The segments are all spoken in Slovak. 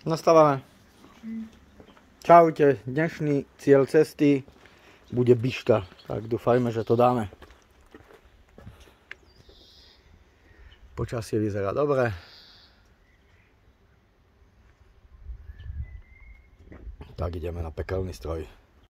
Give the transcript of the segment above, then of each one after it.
Nastávame. Čaute, dnešný cieľ cesty bude Bišta, tak dúfajme, že to dáme. Počasie vyzerá dobre. Tak ideme na pekelný stroj.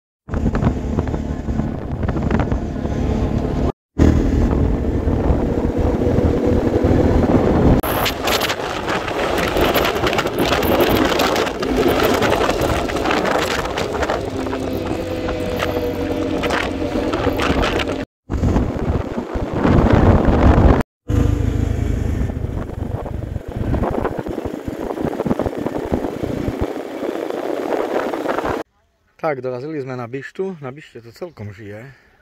Tak, dorazili sme na Bištu. Na Bište to celkom žije.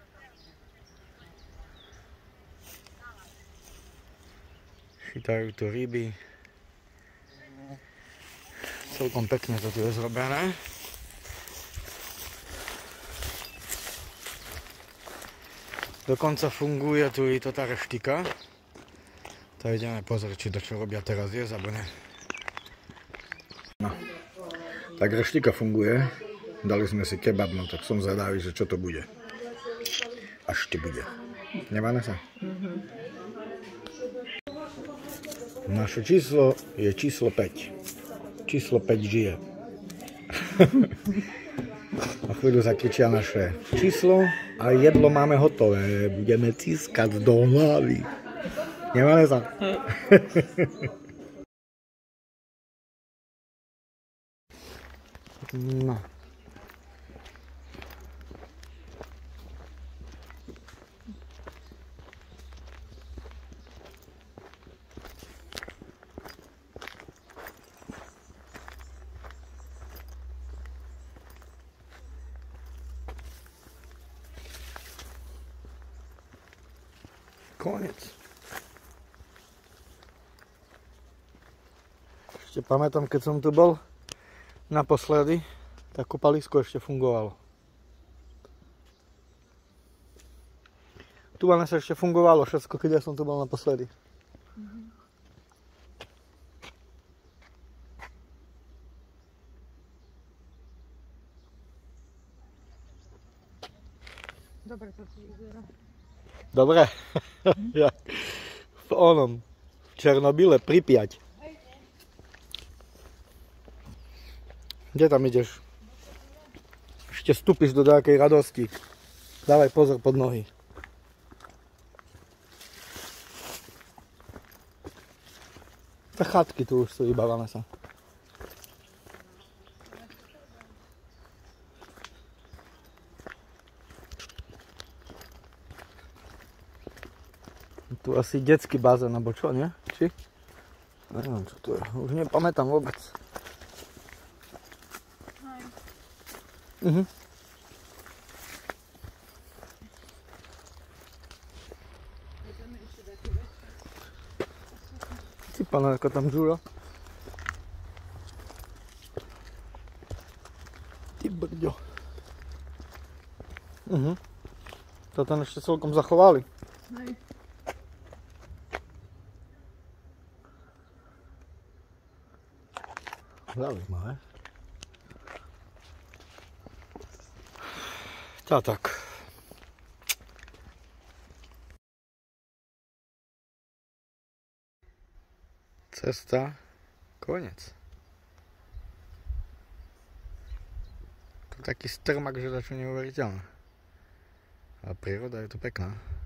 Chytajú tu ryby. Celkom pekne to tu je zrobené. Dokonca funguje tu i to tá reštika. Tak ideme pozrieť, či to čo robia teraz je, alebo ne. No. Tak reštika funguje. Dali sme si kebab, no tak som zvedavý, že čo to bude. Až ti bude. Nemáme sa? Naše číslo je číslo 5. Číslo 5 žije. A chvíľu zakričia naše číslo a jedlo máme hotové. Budeme ciskať do hlavy. Nemáme sa? No. Koniec. Ešte pamätám, keď som tu bol naposledy, tak kúpalisko ešte fungovalo. Tu sa ešte fungovalo všetko, keď ja som tu bol naposledy. Dobre to tu vyzerá. Dobre? Ja. V Černobyle, Pripjať. Kde tam ideš? Ešte vstúpiš do nejakej radosti. Dávaj pozor pod nohy. Tá chatky tu už sú, vybávame sa. Tu asi detský bazén, alebo čo, nie? Či? Neviem, čo tu je. Už nepamätám vôbec. Ty pana, ako tam žúra. Ty brďo. To tam ešte celkom zachovali. Hej. Zaujímavé. Tak. Cesta, koniec. To taký strmak, že dačo neuveriteľné. A príroda je tu pekná.